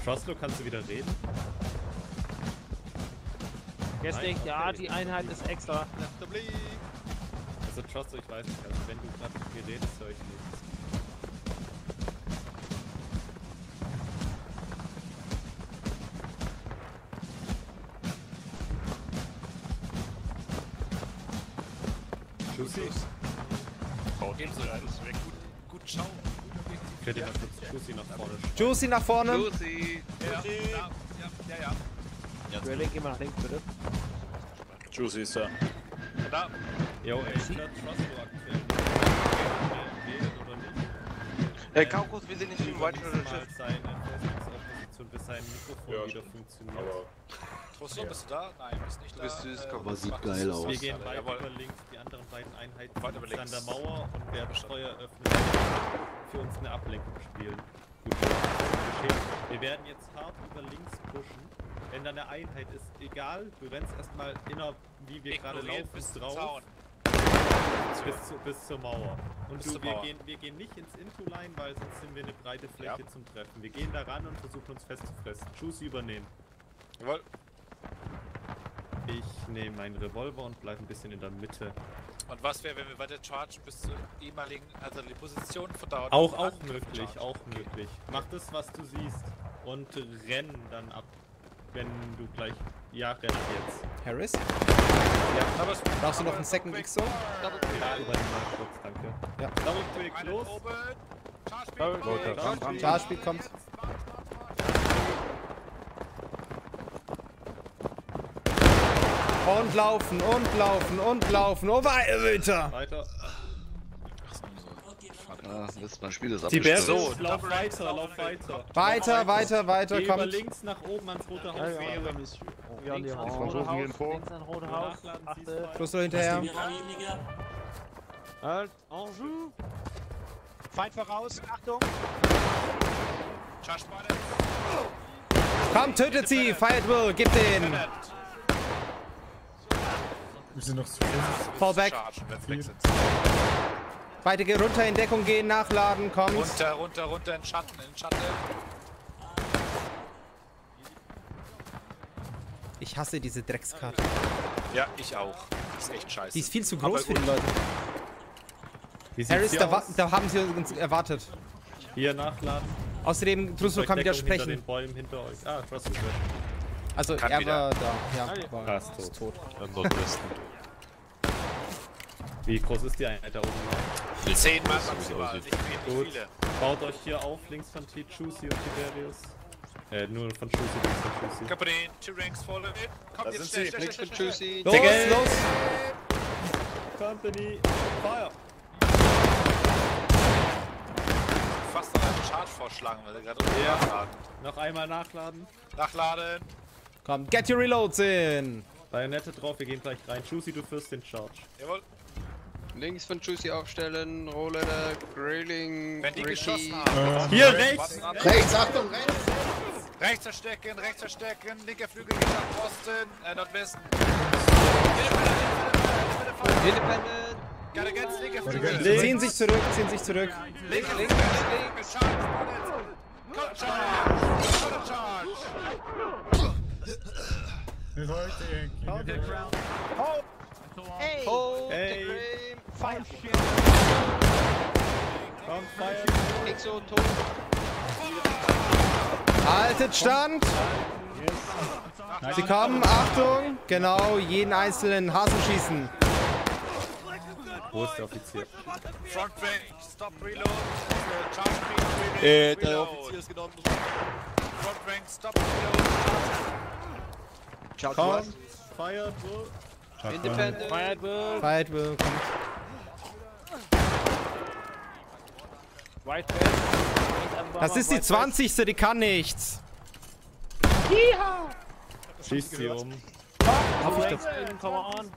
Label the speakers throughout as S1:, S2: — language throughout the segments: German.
S1: Trostlo, kannst du wieder reden?
S2: Gestern, ja, die Einheit ist extra.
S1: Also Trostlo, ich weiß nicht, also wenn du gerade mit mir redest, höre ich nichts. Juicy?
S3: Ebenso, ja, das wäre gut schauen.
S1: Ich werde mal kurz Juicy nach vorne.
S4: Juicy nach vorne.
S3: Juicy! Ja.
S2: Rally, geh mal nach links, bitte.
S5: Juicy ist da.
S3: Da.
S1: Jo, ey, ich glaube Trostlo aktuell. Redet oder nicht?
S6: Hey, Kaukus, wir sind nicht im White
S1: Mal seine Position, bis sein Mikrofon wieder funktioniert.
S3: Trostlo, bist du da? Nein, bist nicht da.
S6: Bist süß, komm.
S7: Aber sieht geil aus.
S1: Wir gehen weit
S3: Jawohl.
S1: über links, die anderen beiden Einheiten
S3: Weit über
S1: sind an
S3: links.
S1: der Mauer und wer Steuer öffnet, für uns eine Ablenkung spielen. Gut, wir werden jetzt hart über links pushen. Wenn da eine Einheit ist, egal, du rennst erstmal wie wir gerade laufen,
S3: bis zum
S1: drauf.
S3: Zaun.
S1: Bis zur Mauer. Und
S3: Bis zur Mauer.
S1: wir gehen nicht ins Into-Line, weil sonst sind wir eine breite Fläche zum Treffen. Wir gehen da ran und versuchen uns festzufressen. Juicy übernehmen.
S3: Jawohl.
S1: Ich nehme meinen Revolver und bleibe ein bisschen in der Mitte.
S3: Und was wäre, wenn wir weiter chargen bis zur ehemaligen, also die Position von da
S1: Auch möglich, auch möglich. Mach das, was du siehst. Und renn dann ab, wenn du gleich... Ja, renn jetzt.
S4: Harris?
S1: Ja, aber
S4: Brauchst du noch einen Second X-Zone?
S1: ja, übernimm mal kurz, danke.
S4: Ja.
S1: Double Quick, los!
S4: Charge Speed kommt. Und laufen, und laufen, und laufen. Oh, weiter!
S1: Weiter.
S7: Ah, das mein Spiel ist
S1: Tiberius,
S7: abgestürzt.
S3: So,
S1: lauf weiter, lauf weiter.
S4: Weiter, weiter, weiter,
S1: Geh über
S4: kommt.
S1: links nach oben ans rote Haus.
S2: Ja, links ans rote Haus, links ans rote Haus. Achte.
S4: Schlussrohr hinterher.
S2: Halt, en joue. Feind voraus, Achtung.
S3: Charge Spartan.
S4: Komm, tötet sie! Fight Will, gib den!
S8: Wir sind noch zu viel.
S4: Fallback.
S3: Charge, wenn es weg sind.
S4: Weiter runter in Deckung gehen, nachladen, kommt.
S3: Runter, in Schatten.
S4: Ich hasse diese Dreckskarte.
S3: Ja, ich auch. Das ist echt scheiße.
S4: Die ist viel zu
S3: Aber
S4: groß für
S3: gut.
S4: die Leute.
S1: Wie sieht's
S4: Harris,
S1: hier aus?
S4: da haben sie uns erwartet.
S1: Hier nachladen.
S4: Außerdem, Trustlo kann
S1: Deckung hinter
S4: widersprechen.
S1: den Bäumen hinter euch. Ah, Trustlo ist weg.
S4: Also,
S3: Kann
S4: er
S3: wieder.
S4: war da. Ja, war
S1: Krass,
S4: ist tot.
S5: Im Nordwesten.
S1: Wie groß ist die Einheit da oben?
S3: 10 Mann
S5: So wie es
S3: maximal,
S5: aussieht.
S3: nicht
S1: Gut.
S3: viele.
S1: Baut euch hier auf, links von Juicy und Tiberius. Nur von Juicy, links von Juicy.
S3: Kapitän, 2 ranks fallen in. Kommt
S6: Da
S3: jetzt
S6: sind
S3: schnell,
S6: sie, links von
S3: schnell.
S6: Juicy.
S4: Los,
S1: Digga.
S4: los!
S1: Company, fire!
S3: Fast noch einen Charge vorschlagen, weil er gerade unten
S1: Ja.
S3: nachladen.
S1: Noch einmal nachladen.
S3: Nachladen.
S4: Komm, get your reloads in!
S1: Bayonette drauf, wir gehen gleich rein. Juicy, du führst den Charge.
S3: Jawohl.
S6: Links von Juicy aufstellen, Rollladder, Grilling,
S3: Wenn die
S6: Ricky.
S3: geschossen haben.
S1: Hier rechts!
S7: Rechts, Achtung, rechts!
S3: Rechts verstecken, linker Flügel geht nach Osten, Nordwesten.
S6: Independent.
S3: Got against linker Flügel.
S1: Links.
S4: Ziehen sich zurück, ziehen sich zurück.
S3: Links. Charge, Charge.
S8: Leute,
S2: Hey!
S6: Hold
S1: Hey.
S6: the frame.
S1: Komm, fire!
S6: Exo tot.
S4: Haltet Stand! Sie kommen, Achtung! Genau, jeden einzelnen Hasen schießen.
S1: Wo ist der Offizier?
S3: Front rank, stop reload. Charge speed,
S6: Der
S3: reload.
S6: Offizier ist genommen.
S3: Front rank, stop reload.
S6: Charge
S1: Komm,
S6: was?
S1: fire, wo?
S6: Independent.
S2: Fight Will.
S4: Fight Will, kommt.
S2: White Belt.
S4: Das ist die 20. Die kann nichts.
S1: Schießt sie um.
S2: Come on.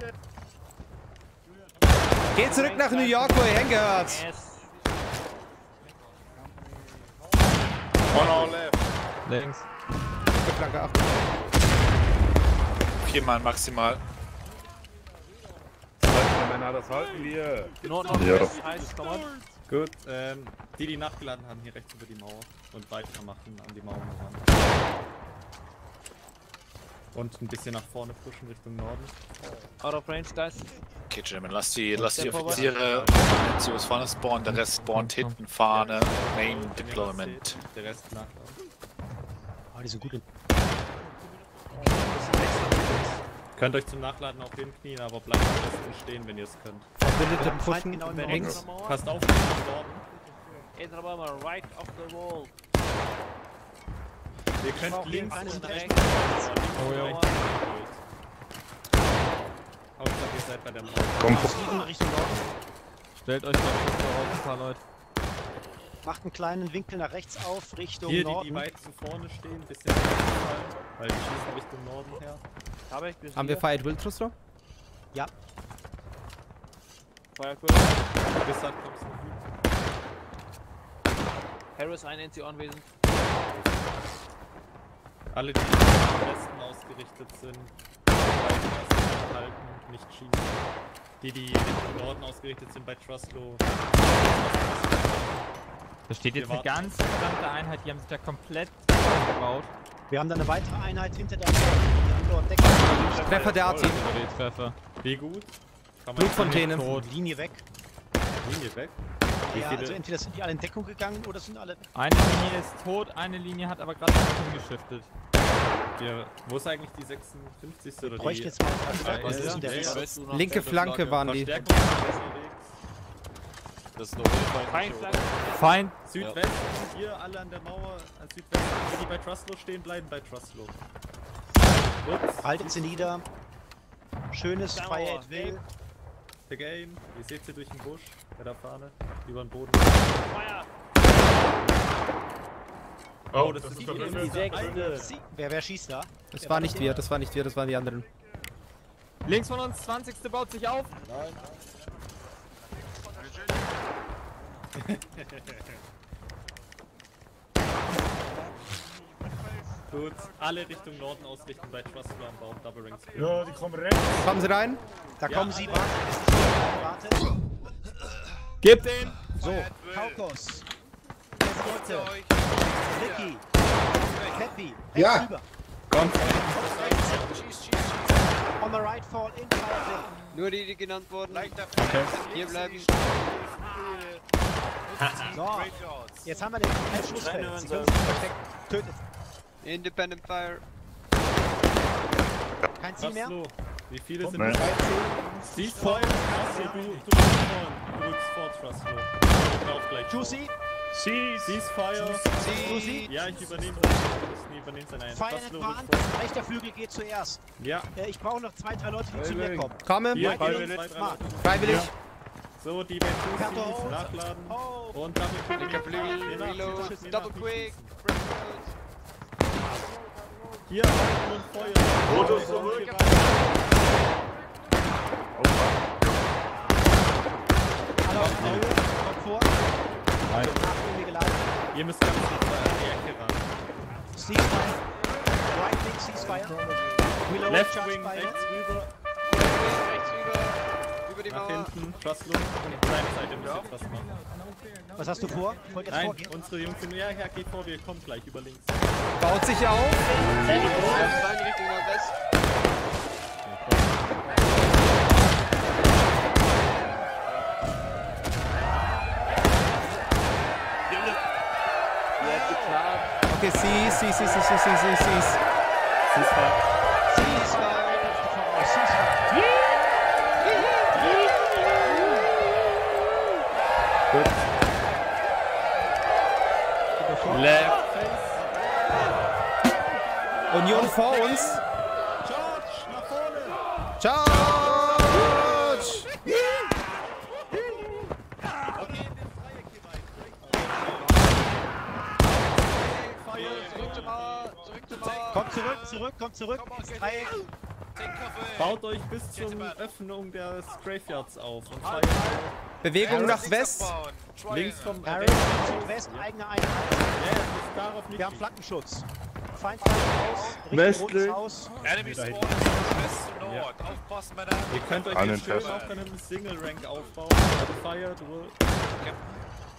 S4: Geht zurück nach New York, wo ihr hingehört.
S2: Yes.
S5: On our left.
S4: Links. Flanke, Achtung.
S3: 4 Mann maximal.
S5: Das halten wir, Männer, das halten wir.
S2: Nordwest heißt, come on.
S1: Gut, die nachgeladen haben, hier rechts über die Mauer und weitermachen an die Mauer ran. Und ein bisschen nach vorne pushen Richtung Norden.
S2: Out of range, guys.
S3: Okay, Gentlemen, lass die Offiziere zu uns vorne spawnen, der Rest spawnt hinten, Fahne, Main Deployment.
S1: Der Rest nachladen.
S6: Ah, die sind gut in.
S1: Könnt euch zum Nachladen auf den Knien, aber bleibt am besten stehen, wenn ihr es könnt.
S4: Verbündete pushen
S2: genau
S4: links.
S1: Passt auf, nach Norden.
S2: Intrabama, right off the wall.
S1: Ihr könnt links und rechts.
S2: Oh ja.
S1: Hauptsache ihr seid bei der Mauer.
S7: Komm,
S6: Richtung Norden.
S2: Stellt euch mal raus, ein paar Leute.
S6: Macht einen kleinen Winkel nach rechts auf, Richtung
S1: Hier,
S6: Norden.
S1: die weit zu vorne stehen, ein bisschen fallen, weil die schießen Richtung Norden her.
S4: Haben wir Fired Will Thruster?
S6: Ja.
S2: Feuerkurve.
S1: Bis halt kommst du gut.
S2: Harris, ein NCO anwesend.
S1: Alle, die im Westen ausgerichtet sind, bleiben halten, nicht schießen. Die Richtung Norden ausgerichtet sind bei Trustlow.
S9: Da steht jetzt
S1: Wir
S9: eine ganz verdammte Einheit, die haben sich da komplett aufgebaut.
S6: Wir haben dann eine weitere Einheit hinter der Mauer. Die haben dort Deckung.
S4: Treffer der A-Team.
S9: Treffer.
S1: Wie gut? Kann man
S4: Blutfontäne.
S6: Linie weg.
S1: Linie weg?
S6: Ja, also entweder sind die alle in Deckung gegangen oder sind alle weg.
S9: Eine Linie ist tot, eine Linie hat aber gerade umgeschiftet.
S1: Wo ist eigentlich die 56. oder
S6: Ich bräuchte
S1: die?
S6: jetzt mal
S1: Was
S6: was
S1: ist
S6: ist denn der
S1: ja,
S6: Rest?
S4: Linke Flanke waren die.
S1: Verstärkung ist unterwegs.
S5: Das ist noch
S2: Feindflanke.
S9: Feind.
S1: Südwesten, hier alle an der Mauer, an Südwesten. Die, die bei Trustlow stehen, bleiben bei Trustlow. Ups,
S6: Haltet sie nieder. Schönes Fire at Will.
S1: the game. Ihr seht sie durch den Busch bei der Fahne, über den Boden.
S2: Feuer.
S1: Oh, das ist die
S8: doch
S1: eine.
S6: Wer schießt da?
S4: Das war nicht wir, das war nicht wir, das waren die anderen.
S9: Links von uns, 20. baut sich auf.
S1: Gut, alle Richtung Norden ausrichten bei Trustlow am Bau, Double Rings.
S8: Ja, die kommen rechts.
S4: Kommen sie rein?
S6: Da
S1: Ja,
S6: kommen sie,
S1: alle.
S6: wartet.
S4: Gib den!
S6: So, Kaukos. Bitte. Ricky. Happy.
S7: Ja.
S6: Rüber.
S4: Kommt.
S6: On the right fall in Fire Nur die genannt wurden. Hier bleiben. So, jetzt haben wir den Schussfeld. Sie können sich perfekt töten. Independent Fire. Kein Ziel mehr?
S1: Trustlow, wie viele sind
S7: Nein.
S1: es? Siehst vor, du rückst vor Trustlow. Ich lauf gleich.
S6: Juicy.
S1: Ceasefire.
S6: Juicy.
S1: Ja, ich übernehme das. Ich übernehme seine einen.
S6: Fire in
S1: Trustlow
S6: Advance.
S1: rückt vor.
S6: Rechter Flügel geht zuerst.
S1: Ja,
S6: Ich brauche noch 2, 3 Leute, die zu mir kommen.
S4: Komme.
S1: hier,
S6: Freiwillig.
S1: hier, 2, 3 Leute.
S4: Freiwillig.
S1: So, die bei
S6: Karte
S1: Juicy
S6: hoch.
S1: nachladen.
S6: Oh.
S1: Und Double
S6: Linker Flügel, Reload, Double Quick.
S1: Hier, und Feuer.
S5: Foto zurück.
S6: Alle auf Auge, kommt vor. Nachfolge geladen.
S1: Ihr müsst ganz kurz an die Ecke ran.
S6: Ceasefire. Right wing Ceasefire. Reload,
S1: Left
S6: charge
S1: wing,
S6: fire.
S1: rechts rüber,
S6: Rechts über die
S1: nach
S6: Mauer.
S1: hinten, Trustlow. Und deine Seite müsst jetzt was machen.
S6: Was hast du vor? Wollt jetzt
S1: Nein,
S6: vorgehen?
S1: unsere Jungs sind, ja, geht vor, wir kommen gleich über links.
S4: Baut sich auf.
S6: Richtung Nordwest.
S4: Okay, sie.
S6: Ceasefire.
S1: Left.
S4: Union vor uns.
S1: George, nach vorne.
S4: Charge!
S6: Kommt zurück. Dreieck.
S1: Baut euch bis zur Öffnung des Graveyards auf und feiert
S4: Bewegung nach West.
S1: links vom
S6: Harris, Südwest, eigene Einheit.
S1: Ja, darauf nicht.
S6: Wir haben Flankenschutz. Feind aus, Richtung rotes Haus.
S3: Enemy spawn West to Nord. Aufpassen, Männer.
S1: Ihr könnt euch
S7: An
S1: jetzt
S7: den
S1: schön
S7: Fest.
S1: auch dann einen Single Rank aufbauen. Feiert,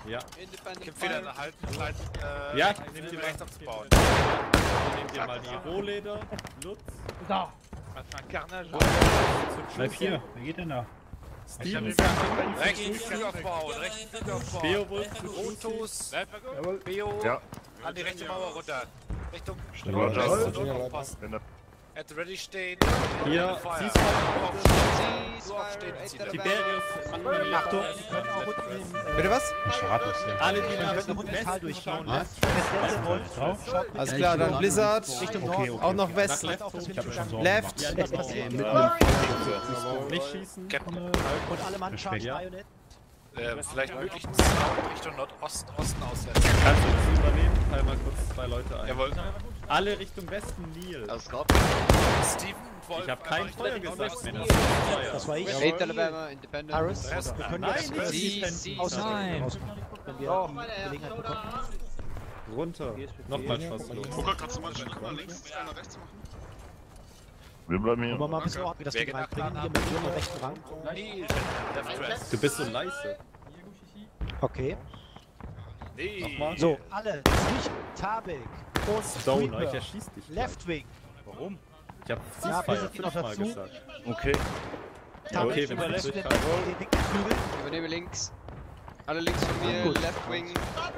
S1: Ja.
S3: Ich empfehle eine halten.
S1: Ja, ich
S3: nehme
S1: nehm
S3: die
S1: dir
S3: rechts aufs Bauen.
S1: Dann nehmt ihr mal die Rohleder, Lutz.
S2: Da. Was für ein Carnage.
S8: Bleib hier. Wer geht denn da?
S1: Steven,
S3: Rechts Flügel aufbauen, rechts Flügel aufbauen.
S1: Beowulf,
S3: Autos. Beo.
S10: Ja.
S3: An die rechte Mauer runter. Richtung.
S10: Roger.
S3: Aufpassen. At ready stehen.
S1: hier,
S3: Feuer.
S1: Ceasefire, Tiberius,
S6: Achtung.
S4: Bitte was?
S1: alle die nach
S6: Westen
S1: Westen
S6: durchschauen.
S1: schauen.
S4: Alles klar, dann Blizzard.
S6: Richtung
S8: Okay,
S6: Norden.
S4: Auch noch
S1: Nach
S4: West.
S1: Left,
S8: Ich hab schon Sorgen
S4: Left.
S1: ja,
S6: Jetzt
S1: nicht
S6: passiert.
S1: nicht schießen.
S6: Und alle Mann charge
S1: Ja.
S6: Bajonett.
S3: Vielleicht möglich Richtung Nordosten, Osten aussetzen.
S1: Kannst du das übernehmen? Teil mal kurz 2 Leute ein.
S3: Jawohl.
S1: Alle Richtung Westen, Nil.
S7: Alles klar.
S3: Steven, Wolf.
S1: Ich habe kein Feuer gesagt, wenn das
S6: Das war ich.
S2: Alabama, Independent.
S6: Harris. Wir können
S1: Nein,
S6: jetzt
S1: nicht
S2: Sie-
S1: Defense.
S9: Nein.
S6: wenn wir Gelegenheit bekommen.
S1: Runter. Nochmal Schuss los.
S10: Kannst du mal einen Schritt nach links, einen nach rechts machen? Wir bleiben hier.
S6: Wollen wir mal ein bisschen ordnen, wie das
S3: Wer
S6: Ding
S3: geht
S6: reinbringen.
S3: nach
S6: Hier mit dem rechten Rang.
S3: Nee, Left Press.
S1: Du bist so leise.
S6: Okay.
S3: Nee.
S6: So, alle. Zwischen Tabik und
S1: Stoner, ich
S6: Reaper.
S1: erschieß dich.
S6: Left Wing.
S1: Warum? Ich hab
S6: Ja,
S1: Ceasefire
S6: Blizzard geht noch
S1: 5-mal
S6: dazu.
S1: gesagt.
S10: Okay.
S6: Tabik
S1: okay, wenn
S6: überlässt
S1: wir
S6: den
S1: durchfahren.
S6: linken Flügel.
S2: Übernehme links. Alle links von mir,
S6: Gut.
S2: Left Wing.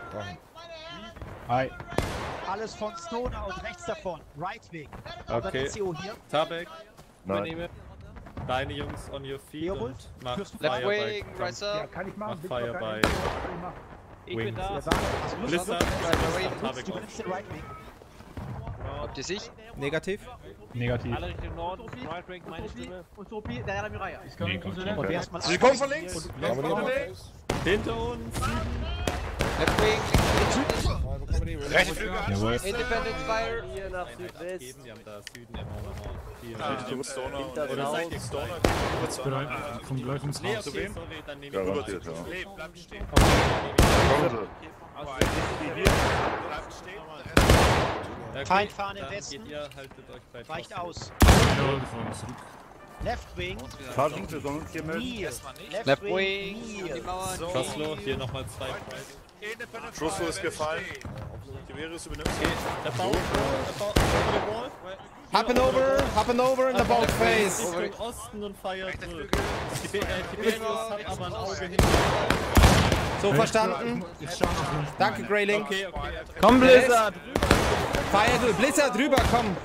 S8: Hi.
S6: Alles von Stoner und rechts davon. Right Wing. Aber
S1: Okay.
S6: der CO hier.
S1: Tabek,
S10: Nein.
S1: deine Jungs on your feet
S6: Beowulf,
S1: und mach
S6: führst du
S2: Left
S1: Fire bei
S2: Wing, Rise up.
S1: mach Fire bei Wings.
S6: Der sagt, hast du Lust
S1: Blizzard,
S6: auf
S1: Tabek
S6: Du
S1: auf.
S6: nimmst den Right Wing.
S2: Habt ihr sich?
S4: Negativ.
S8: Negativ.
S2: Richtung Norden, Right Wing, meine Stimme.
S8: Nee, kommt schon.
S6: Und wer erstmal
S10: Sie kommen von links.
S1: Hinter uns!
S2: Left Wing,
S3: Rechte Flügel.
S8: Jawohl.
S2: Independent Fire.
S1: Geben, die haben da Süden immer noch viel.
S3: Richtung Stoner.
S1: Oder seid ihr Stoner?
S8: Vom gleich ums
S1: Nee,
S8: Haus.
S1: okay, sorry, dann nehme ich
S10: Garantiert, ja.
S3: Lebt, bleibt stehen.
S10: Kommen Sie.
S3: Bleibt stehen.
S1: Okay,
S6: Feindfahne
S1: dann
S6: Westen.
S1: geht ihr, haltet euch bei
S6: Weicht
S1: Frost.
S6: aus.
S8: Jawohl, wir fahren zurück.
S6: Left Wing.
S10: Sergeant, wir sollen uns hier melden.
S6: Kneel.
S3: Erstmal nicht.
S2: Left Wing, die
S6: Kneel.
S2: Mauern.
S1: Crosslow, hier nochmal 2 Preis.
S10: Schusslos ist gefallen. Tiberius übernimmt.
S1: About the wall.
S4: Happen over in the boat face.
S1: Richtung Osten und Fire zurück. Tiberius hat aber ein Auge hinter.
S4: So verstanden. Danke, Grayling.
S1: Okay, okay.
S9: Komm, Blizzard!
S4: Fire, Blizzard rüber, komm.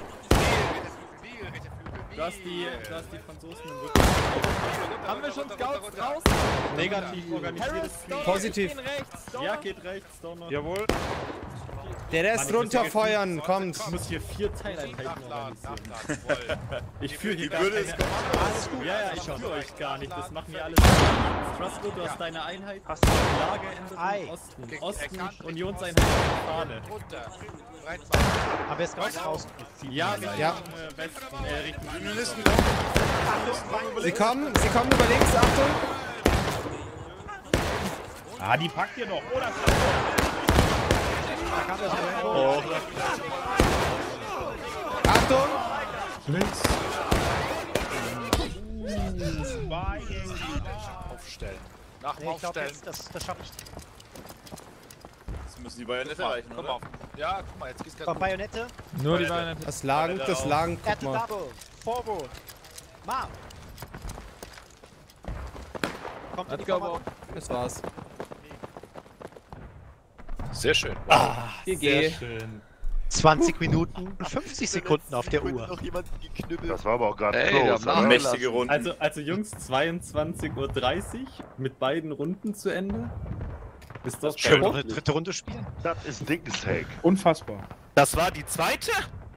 S1: Du hast die Franzosen im Rücken.
S9: Haben wir schon Scouts raus?
S1: Negativ organisiertes Fliegen.
S4: Positiv.
S1: Ja, geht rechts, Donner.
S10: Jawohl.
S4: Der Rest runterfeuern, kommt.
S1: Ich muss hier 4 Teileinheiten organisieren. Ich führe hier gar
S10: Würde
S1: keine...
S10: es
S1: Ja, ich führe euch gar nicht. Das machen wir alles. Trustlo, du hast deine Einheit. Lagerende im Osten. Unionseinheit Fahne.
S6: Haben wir Scouts raus?
S1: Ja, Richtung
S4: Ja.
S1: Westen. Richtung
S10: Unionisten
S4: Sie kommen über links, Achtung.
S8: Ah, die packt ihr noch. Oder?
S4: Achtung.
S8: Links.
S3: Aufstellen. Nach dem
S6: Nee, ich glaube,
S3: Aufstellen.
S6: das schaffe ich.
S10: Jetzt müssen die Bayonette
S3: Guck mal,
S10: erreichen,
S3: guck
S10: oder?
S3: mal. Ja, guck mal, jetzt geht's
S6: Von
S3: gerade.
S6: Bajonette.
S9: Nur die beiden.
S4: Das Lagen,
S6: Add
S4: guck
S6: the
S4: mal.
S6: double. Forward. Mark. Kommt in die
S9: Let's go,
S6: Formation.
S4: Das war's.
S3: Sehr schön.
S1: Sehr schön.
S6: 20 Minuten und 50 Sekunden auf der Uhr.
S10: Das war aber auch gerade
S7: Ey,
S10: close,
S7: da
S10: oder?
S7: mächtige
S10: Runden.
S1: Also Jungs, 22:30 Uhr mit beiden Runden zu Ende. Ist doch
S6: Schön noch eine dritte Runde spielen.
S10: Das ist ein dickes Hack.
S8: Unfassbar.
S1: Das war die zweite?